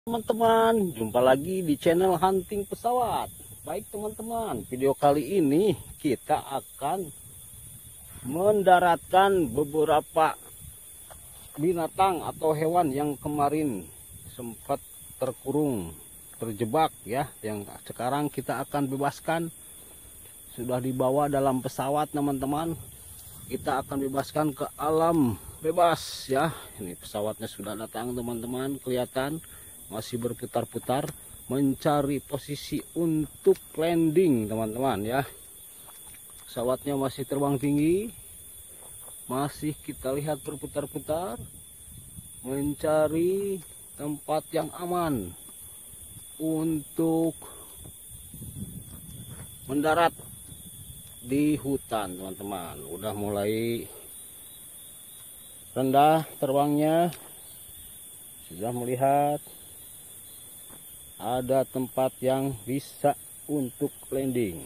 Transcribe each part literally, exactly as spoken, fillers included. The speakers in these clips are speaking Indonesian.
Teman-teman, jumpa lagi di channel Hunting Pesawat. Baik teman-teman, video kali ini kita akan mendaratkan beberapa binatang atau hewan yang kemarin sempat terkurung, terjebak ya, yang sekarang kita akan bebaskan. Sudah dibawa dalam pesawat teman-teman. Kita akan bebaskan ke alam bebas ya. Ini pesawatnya sudah datang teman-teman, kelihatan masih berputar-putar mencari posisi untuk landing teman-teman ya. Pesawatnya masih terbang tinggi, masih kita lihat berputar-putar mencari tempat yang aman untuk mendarat di hutan teman-teman. Udah mulai rendah terbangnya, sudah melihat ada tempat yang bisa untuk landing.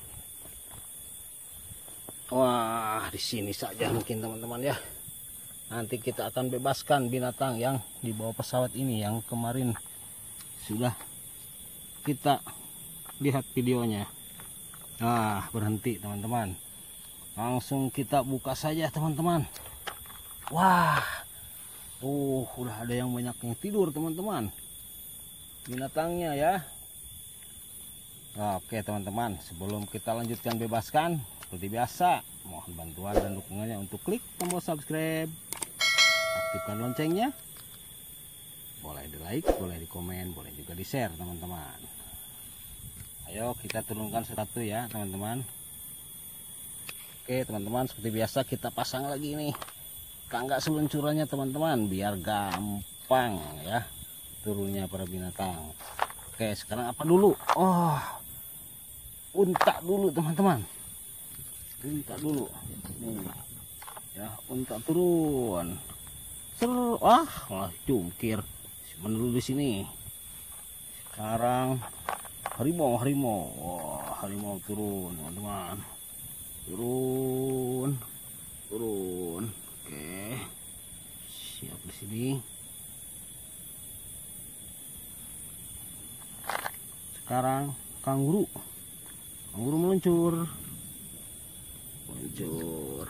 Wah, di sini saja mungkin teman-teman ya. Nanti kita akan bebaskan binatang yang di bawah pesawat ini yang kemarin sudah kita lihat videonya. Nah, berhenti teman-teman. Langsung kita buka saja teman-teman. Wah, uh, udah ada yang banyak yang tidur teman-teman. Binatangnya ya. Oke teman-teman, sebelum kita lanjutkan bebaskan, seperti biasa mohon bantuan dan dukungannya untuk klik tombol subscribe, aktifkan loncengnya, boleh di like, boleh di komen, boleh juga di share teman-teman. Ayo kita turunkan satu ya teman-teman. Oke teman-teman, seperti biasa kita pasang lagi nih tangga seluncurannya teman-teman, biar gampang ya turunnya para binatang. Oke, sekarang apa dulu? Oh, unta dulu teman-teman. Unta dulu. Nih. Ya, unta turun. Seru. Ah, malah jungkir. Simpen di sini. Sekarang harimau, harimau. Wah, harimau turun, teman-teman. Turun. Turun. Oke. Siap di sini. Sekarang kanguru, kanguru meluncur, meluncur.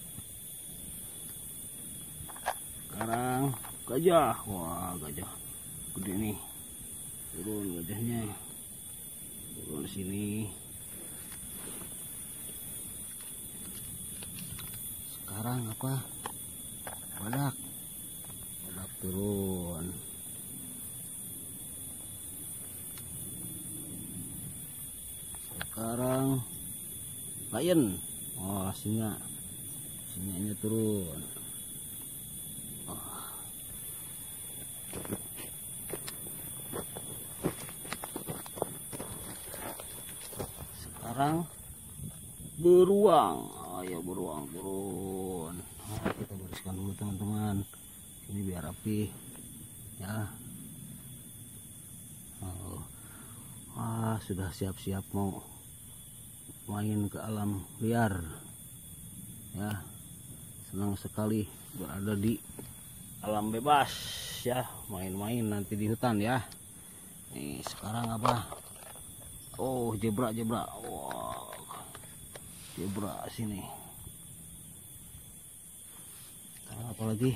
Sekarang gajah, wah gajah gede nih, turun gajahnya, turun sini. Sekarang apa? Badak, badak turun. Sekarang lion, oh singa, singanya turun. Oh. Sekarang beruang, oh ya beruang turun. Nah, kita bereskan dulu teman-teman, ini biar rapi ya. Oh. Ah, sudah siap-siap mau main ke alam liar ya. Senang sekali berada di alam bebas ya, main-main nanti di hutan ya. Nih sekarang apa? Oh, zebra, zebra. Wow, zebra sini. Sekarang apa lagi?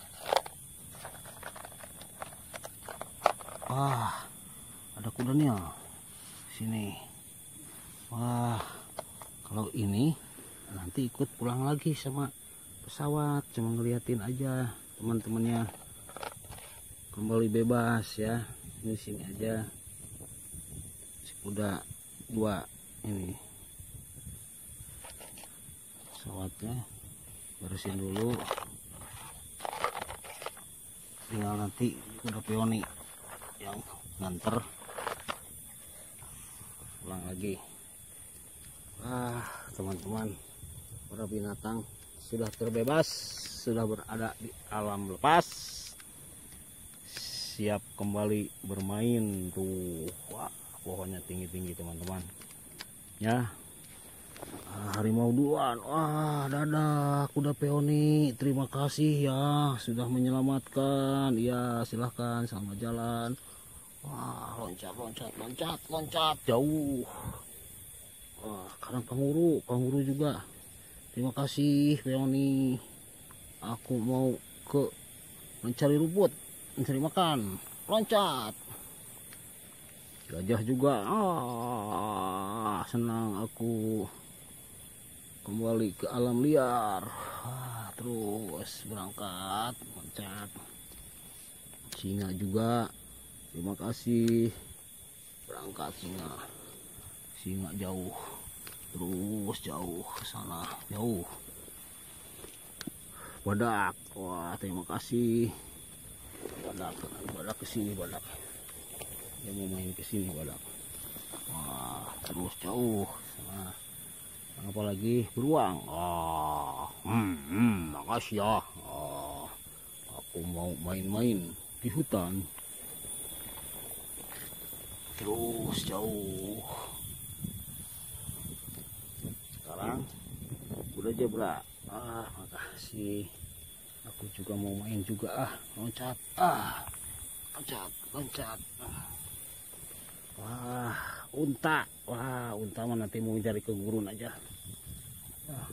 Ah, ada kudanya sini. Wah, kalau ini nanti ikut pulang lagi sama pesawat, cuma ngeliatin aja teman-temannya kembali bebas ya. Ini sini aja, udah dua ini pesawatnya, beresin dulu, tinggal nanti udah peoni yang nganter pulang lagi. Ah teman-teman, para binatang sudah terbebas, sudah berada di alam lepas, siap kembali bermain tuh. Wah, pohonnya tinggi-tinggi teman-teman ya. Ah, harimau duluan. Wah, dadah kuda peoni, terima kasih ya sudah menyelamatkan ya. Silahkan, selamat jalan. Wah, loncat, loncat, loncat, loncat jauh. Wah, karang kanguru, kanguru juga. Terima kasih, Peoni. Aku mau ke mencari rumput, mencari makan. Loncat. Gajah juga. Ah, senang aku kembali ke alam liar. Ah, terus berangkat, loncat. Singa juga. Terima kasih. Berangkat singa. Singa jauh. Terus jauh ke sana, jauh. Badak. Wah, terima kasih. Badak, badak ke sini, badak. Dia mau main ke sini, badak. Wah, terus jauh. Nah, apa lagi? Beruang. Ah, hmm, hmm, makasih ya. Ah, aku mau main-main di hutan. Terus jauh. Sekarang udah zebra. Ah, makasih. Aku juga mau main juga. Ah, loncat. Ah, loncat, loncat. Wah, unta. Wah, unta mah nanti mau cari ke gurun aja. Ah.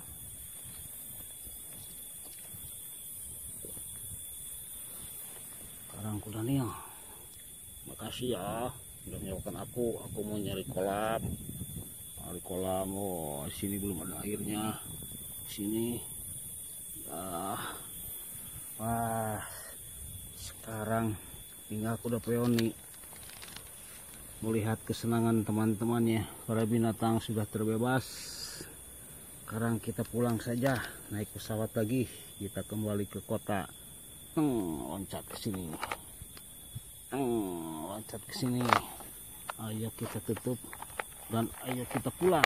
Sekarang kuda nih. Makasih ya udah menyebabkan aku. Aku mau nyari kolam. Nyari kolam. Oh, sini belum ada airnya. Sini. Ya. Wah, sekarang tinggal kuda Peoni melihat kesenangan teman-temannya. Para binatang sudah terbebas. Sekarang kita pulang saja, naik pesawat lagi. Kita kembali ke kota. Teng, loncat ke sini. Teng, loncat ke sini. Ayo kita tutup dan ayo kita pulang.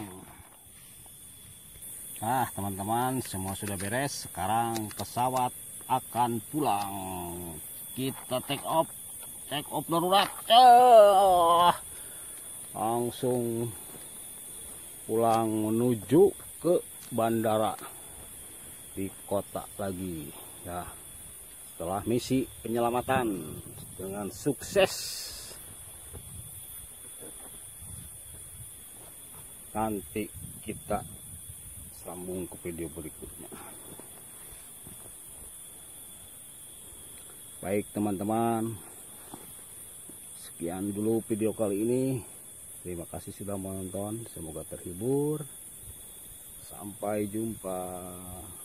Nah, teman-teman, semua sudah beres. Sekarang pesawat akan pulang. Kita take off. Take off darurat. Oh, langsung pulang menuju ke bandara di kota lagi. Ya, setelah misi penyelamatan dengan sukses. Nanti kita sambung ke video berikutnya. Baik teman-teman, sekian dulu video kali ini. Terima kasih sudah menonton, semoga terhibur. Sampai jumpa.